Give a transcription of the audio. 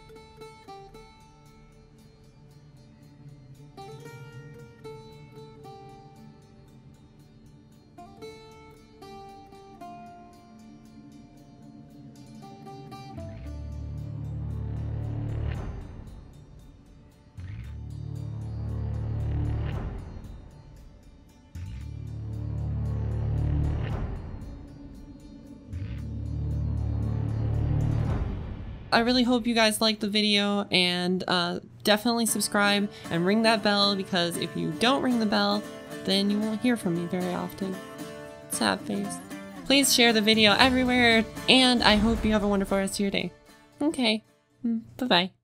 I really hope you guys liked the video, and definitely subscribe and ring that bell, because if you don't ring the bell, then you won't hear from me very often. Sad face. Please share the video everywhere, and I hope you have a wonderful rest of your day. Okay, bye-bye.